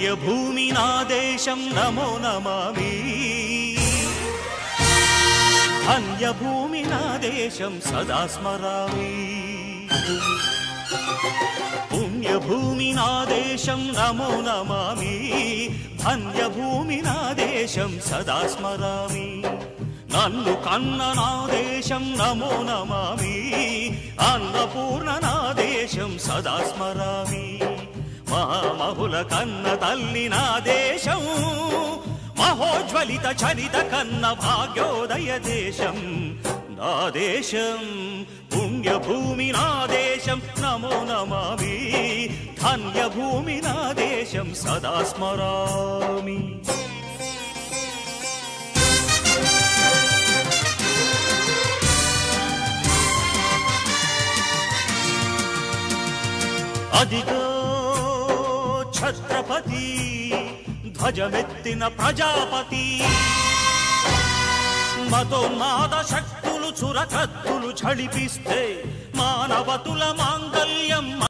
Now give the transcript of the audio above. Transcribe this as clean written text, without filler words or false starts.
పుణ్యభూమి నా దేశం నమో నమామి ధన్యభూమి నా దేశం సదా స్మరామి పుణ్యభూమి నా దేశం నమో నమామి ధన్యభూమి నా దేశం సదా స్మరామి నన్ను కన్న నా దేశం నమో నమామి అన్నపూర్ణ నా దేశం సదా స్మరామి మహామహుల కన్న తల్లి నా దేశం మహోజ్వలిత చరిత కన్న భాగ్యోదయ దేశం నా దేశం పుణ్యభూమి నా దేశం నమో నమామి ధన్యభూమి నా దేశం సదా స్మరామి అదిగో ఛత్రపతి ధ్వజమెత్తిన ప్రజాపతి మతోన్మాద శక్తులు చురకత్తులు ఝళిపిస్తే మానవతుల మాంగళ్యం